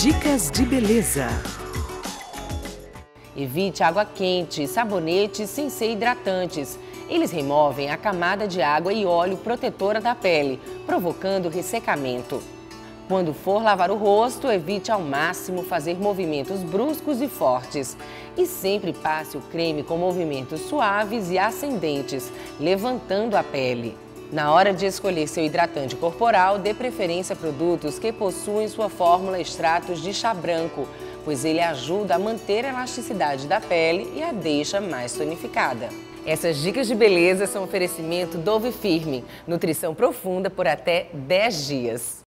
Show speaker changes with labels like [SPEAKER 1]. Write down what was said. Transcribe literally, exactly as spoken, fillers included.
[SPEAKER 1] Dicas de beleza.
[SPEAKER 2] Evite água quente e sabonetes sem ser hidratantes. Eles removem a camada de água e óleo protetora da pele, provocando ressecamento. Quando for lavar o rosto, evite ao máximo fazer movimentos bruscos e fortes. E sempre passe o creme com movimentos suaves e ascendentes, levantando a pele. Na hora de escolher seu hidratante corporal, dê preferência a produtos que possuem sua fórmula extratos de chá branco, pois ele ajuda a manter a elasticidade da pele e a deixa mais tonificada. Essas dicas de beleza são um oferecimento Dove Firme, nutrição profunda por até dez dias.